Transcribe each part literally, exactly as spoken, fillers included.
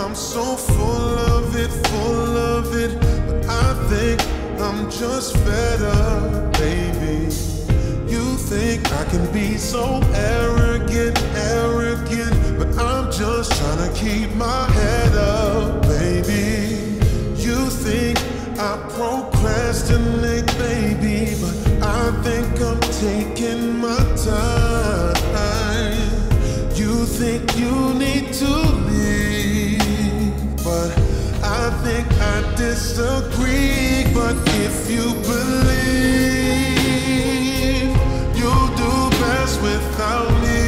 I'm so full of it, full of it, but I think I'm just fed up, baby. You think I can be so arrogant, arrogant, but I'm just trying to keep my head up, baby. You think I procrastinate, baby, but I think I'm taking my time. You think you need to leave, but I think I disagree. But if you believe you'll do best without me,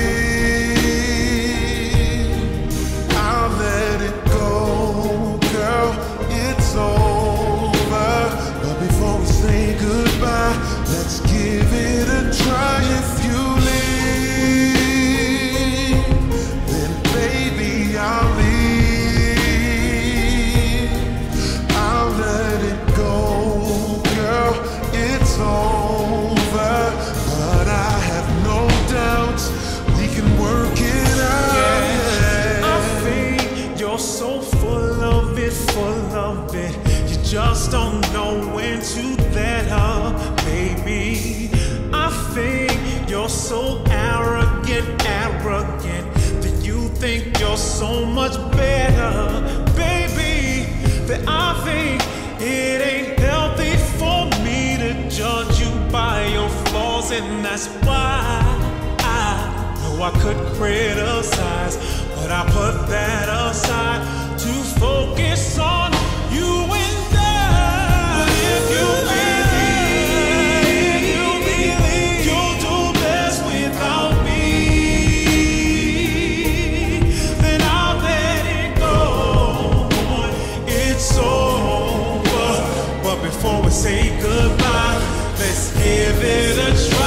I'll let it go, girl, it's over. But before we say goodbye, let's give it a try. If you leave, then baby I'll leave. I'll let it go, girl, it's over. But I have no doubts we can work it out. Yeah, I think you're so full of it, full of it. You just don't know when to let up, baby. I think you're so arrogant, arrogant, that you think you're so much better, baby. That I think it ain't healthy for me to judge you by your flaws, and that's why I know I could criticize, but I put that aside to focus on you and I. But if you believe, you believe you'll do best without me, then I'll let it go. It's over. But before we say goodbye, let's give it a try.